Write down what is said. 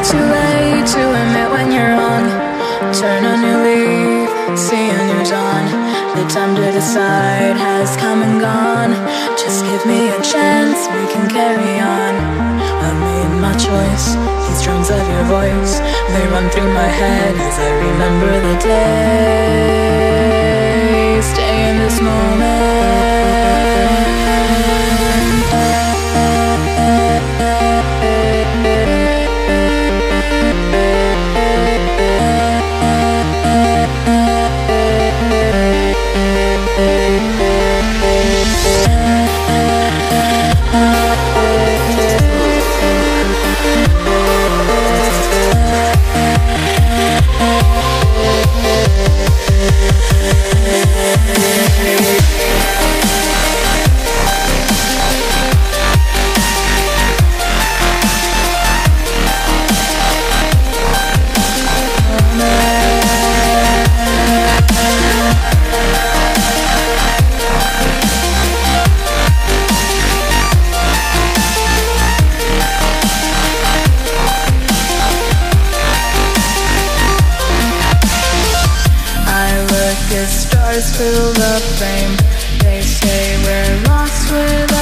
too late to admit when you're wrong. Turn a new leaf, see a new dawn. The time to decide has come and gone. Just give me a chance, we can carry on. I made my choice, these drums of your voice, they run through my head as I remember the day. Stay in this moment. Stars fill the frame. They say we're lost without